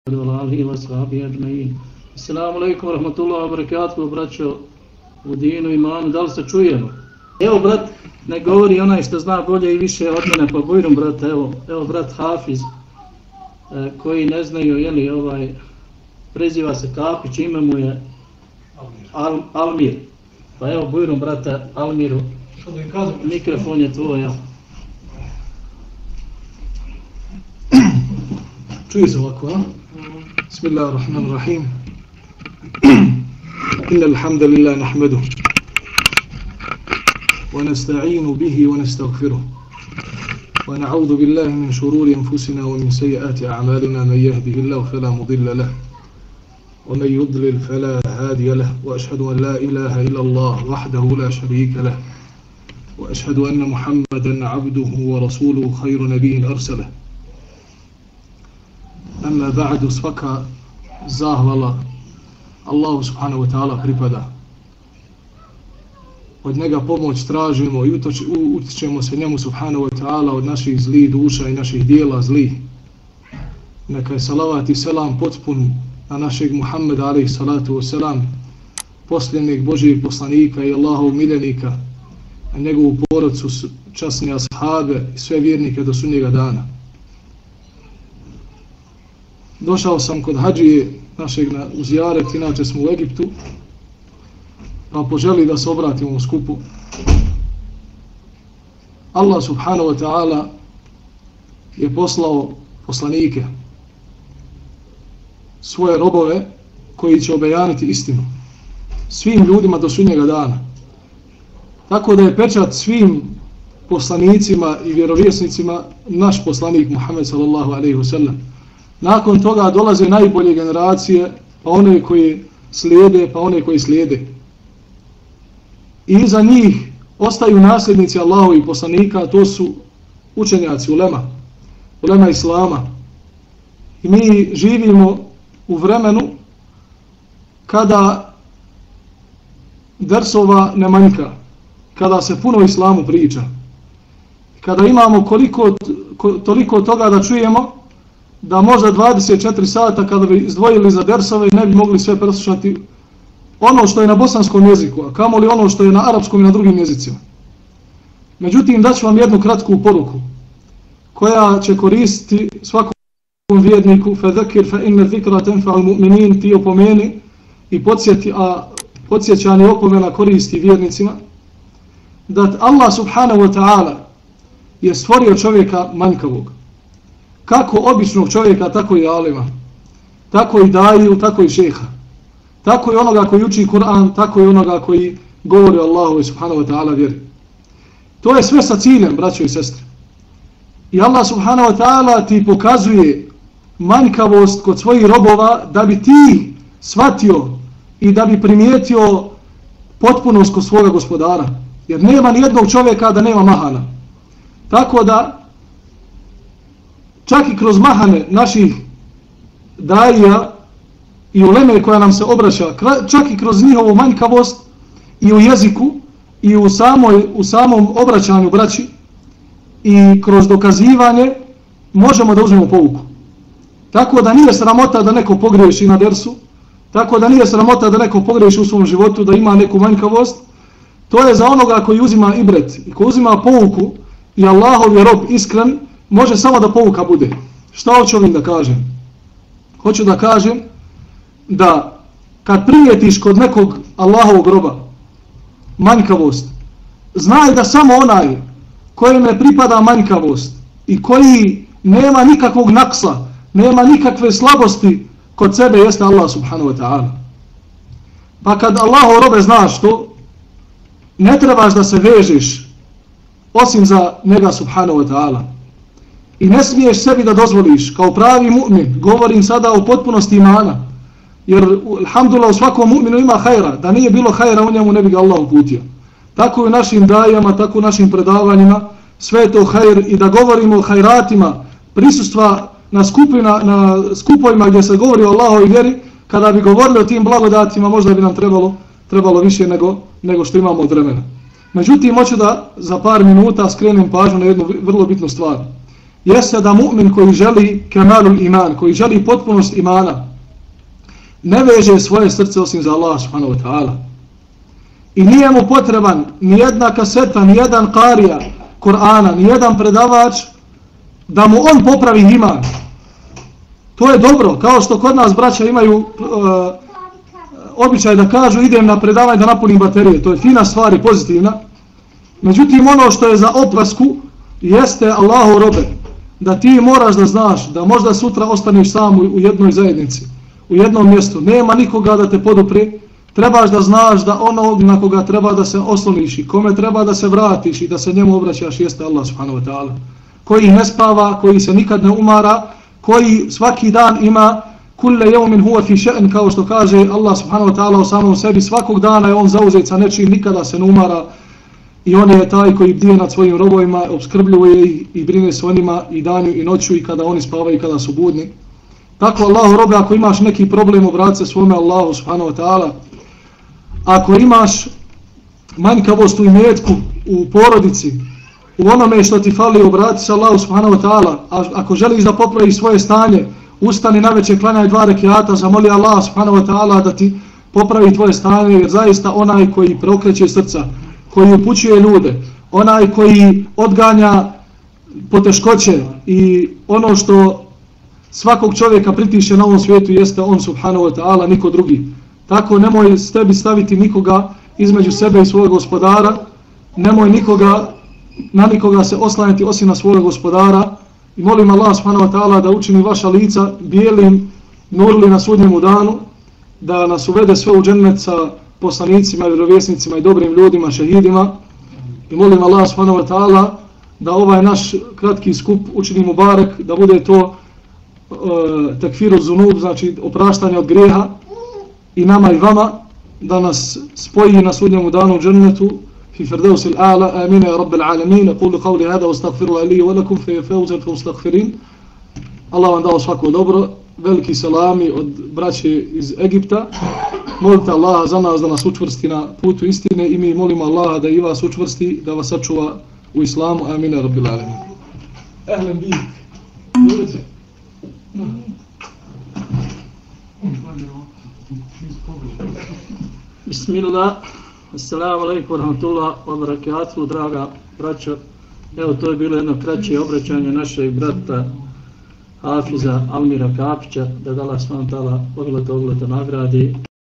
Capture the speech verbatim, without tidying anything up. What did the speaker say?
Assalamu alaikum warahmatullahi wabarakatuh, braćo u dinu imanu, da li se čujemo? Evo brat, ne govori onaj što zna bolje i više od mene, pa bujrum brat, evo, evo brat Hafiz, e, koji ne znaju, jeli ovaj, preziva se Kapić, ime mu je Al, Almir. Pa evo bujrum brata Almiru, mikrofon je tvoj, evo. Čuje se ovako, a? Bismillahirrahmanirrahim. Inna alhamdulillah nahmaduhu wa nasta'inu bihi wa nastaghfiruh wa na'udhu billahi min shururi anfusina wa min sayyiati a'malina man yahdihillahu fala mudilla lahu wa man yudlil fala hadiya lahu wa ashhadu an la ilaha illa Allah wahdahu la sharika lahu wa ashhadu anna Muhammadan 'abduhu wa rasuluhu khayru nabiyyin arsalahu. Amma ba'du, svaka zahvala Allahu subhanahu wa ta'ala pripada. Od njega pomoć tražimo i utičemo se njemu subhanahu wa ta'ala od naših zlih duša i naših dijela zlih. Neka je salavat i selam potpun na našeg Muhammeda alaihi salatu wa selam, posljednjeg Božijeg poslanika i Allahovog miljenika, na njegovu porodcu, časne ashabe i sve vjernike do sunnjega dana. Došao sam kod hadžije našeg na zijaret, inače smo u Egiptu, pa poželi da se obratimo u skupu. Allah subhanahu wa ta'ala je poslao poslanike, svoje robove koji će obejaniti istinu svim ljudima do sudnjega dana. Tako da je pečat svim poslanicima i vjerovjesnicima naš poslanik Muhammed sallallahu alejhi ve sellem. Nakon toga dolaze najbolje generacije, pa one koji slijede, pa one koji slijede. I iza njih ostaju nasljednici Allahovih poslanika, to su učenjaci ulema, ulema Islama. I mi živimo u vremenu kada dersova ne manjka, kada se puno o islamu priča, kada imamo koliko, toliko toga da čujemo, da možda dvadeset četiri sata kada bi izdvojili za dersove ne bi mogli sve preslušati ono što je na bosanskom jeziku, a kamoli ono što je na arapskom i na drugim jezicima. Međutim, daću vam jednu kratku poruku koja će koristiti svakom vjerniku. Fadhakir fa inna dhikra tanfa'ul mu'minin, ti opomeni i podsjeti, a podsjećanje opomena koristi vjernicima, da Allah subhanahu wa ta'ala je stvorio čovjeka manjkavog. Kako običnog čovjeka, tako i alima, tako i daju, tako i šeha, tako i onoga koji uči Kur'an, tako i onoga koji govori o Allahu subhanahu wa ta'ala vjeri. To je sve sa ciljem, braćo i sestre. I Allah subhanahu wa ta'ala ti pokazuje manjkavost kod svojih robova da bi ti shvatio i da bi primijetio potpunost kod svoga gospodara. Jer nema ni jednog čovjeka da nema mahana. Tako da čak i kroz mahane naših daija i uleme koja nam se obraća, čak i kroz njihovu manjkavost i u jeziku i u, samoj, u samom obraćanju braći i kroz dokazivanje možemo da uzmemo pouku. Tako da nije sramota da neko pogriješi na dersu, tako da nije sramota da neko pogriješi u svom životu, da ima neku manjkavost. To je za onoga koji uzima ibret i koji uzima pouku i Allahov je rob iskren, može samo da pouka bude. Šta hoću ovim da kažem? Hoću da kažem da kad primijetiš kod nekog Allahovog roba manjkavost, znaj da samo onaj kojem ne pripada manjkavost i koji nema nikakvog naksa, nema nikakve slabosti kod sebe jeste Allah subhanahu wa ta'ala. Pa kad Allahov robe znaš to, ne trebaš da se vežeš osim za njega subhanahu wa ta'ala. I ne smiješ sebi da dozvoliš, kao pravi mu'min, govorim sada o potpunosti imana, jer alhamdulillah u svakom mu'minu ima hajra, da nije bilo hajra u njemu ne bi ga Allah uputio. Tako i u našim dajama, tako i u našim predavanjima, sve je to hajr i da govorimo o hajratima, prisustva na, skupina, na skupovima gdje se govori o Allahovi vjeri, kada bi govorili o tim blagodatima možda bi nam trebalo, trebalo više nego, nego što imamo od vremena. Međutim, hoću da za par minuta skrenem pažnju na jednu vrlo bitnu stvar. jeste da mu'min koji želi kemalul iman, koji želi potpunost imana, ne veže svoje srce osim za Allah subhanahu wa ta'ala. I nije mu potreban ni jedna kaseta, ni jedan qarija Kur'ana, ni jedan predavač da mu on popravi iman. To je dobro, kao što kod nas braća imaju uh, običaj da kažu idem na predavanje da napunim baterije. To je fina stvar i pozitivna. Međutim, ono što je za opasku jeste Allahu robe, da ti moraš da znaš da možda sutra ostaneš sam u jednoj zajednici, u jednom mjestu, nema nikoga da te podupre, trebaš da znaš da ono na koga treba da se osloniš i kome treba da se vratiš i da se njemu obraćaš jeste Allah subhanahu wa ta'ala, koji ne spava, koji se nikad ne umara, koji svaki dan ima kulle jevmin huwa fi še'n, kao što kaže Allah subhanahu wa ta'ala o samom sebi, svakog dana je on zauzet sa nečim, nikada se ne umara i on je taj koji bdije nad svojim robovima, obskrbljuje ih i brine se o njima i danju i noću i kada oni spavaju i kada su budni. Tako Allahu robe, ako imaš neki problem, obrati se svome Allahu subhanahu wa ta'ala. Ako imaš manjkavost u imetku, u porodici, u onome što ti fali, obrati se Allahu subhanahu wa ta'ala. A ako želiš da popraviš svoje stanje, ustani navečer, klanjaj dva rekiata, zamoli Allah subhanahu wa ta'ala da ti popravi tvoje stanje, jer zaista onaj koji preokreće srca, koji upućuje ljude, onaj koji odganja poteškoće i ono što svakog čovjeka pritiše na ovom svijetu jeste on subhanahu wa ta'ala, niko drugi. Tako nemoj s tebi staviti nikoga između sebe i svojeg gospodara, nemoj nikoga, na nikoga se oslanjati osim na svojeg gospodara i molim Allah subhanahu wa ta'ala da učini vaša lica bijelim, nurli na sudnjemu danu, da nas uvede sve u džennet sa poslanicima, vjerovjesnicima i dobrim ljudima, šehidima i molim Allah subhanahu wa ta'ala da ovaj naš kratki skup učini mubarek, da bude to uh, tekfiru zunub, znači opraštanje od grijeha i nama i vama, da nas spoji na sudnjemu danu u džennetu fi firdausil a'la, amina ya rabbil alamin. Aqulu qawli hada wa astaghfirullaha li wa lakum fa fawzan fastaghfirin. Allah vam dao svako dobro, veliki selami od braće iz Egipta. Molite Allaha za nas da nas učvrsti na putu istine i mi molimo Allaha da i vas učvrsti, da vas sačuva u islamu. Amina rabbil alamin. Ehlen bih. Bismillah. Assalamu alaikum wa rahmatullahi wa barakatuh, draga braćo. Evo, to je bilo jedno kraće obraćanje našeg brata Hafiza Almira Kapića, da ga Allah subhanahu wa ta'ala obilata obilata nagradi.